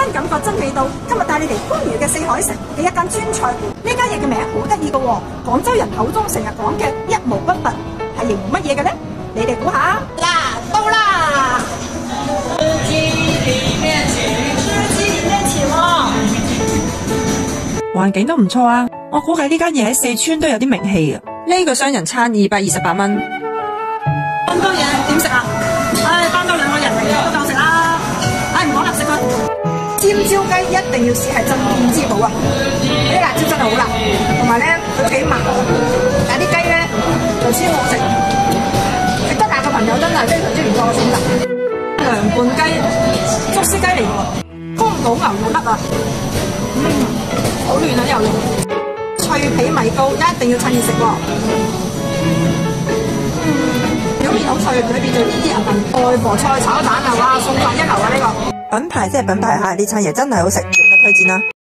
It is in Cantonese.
感覺真味道。今日帶你嚟番禺嘅四海城嘅一間川菜館。呢間嘢嘅名好得意嘅喎，廣州人口中成日講嘅一毛不拔係形容乜嘢嘅呢？你哋估下？嗱，到啦！ 吃雞裡面請喎。 環境都唔錯啊！我估計呢間嘢喺四川都有啲名氣嘅。呢個雙人餐228蚊。 咁多嘢點食啊？唉，翻多2個人嚟都夠食啦！唉，唔講啦，食佢。尖椒雞一定要試係鎮店之寶啊！啲辣椒真係好辣，同埋咧佢都幾麻，但係啲雞咧就鮮好食。食得辣嘅朋友真係非常之唔錯嘅選擇。涼拌雞、竹絲雞嚟喎，宮保牛肉粒啊！好嫩啊啲牛肉，脆皮米糕一定要趁熱食喎。表面好脆，裏邊就黏黏韌韌。外婆菜炒蛋啊，哇，餸飯一流啊呢個！ 品牌即係品牌嚇，呢餐嘢真係好食，值得推薦啦！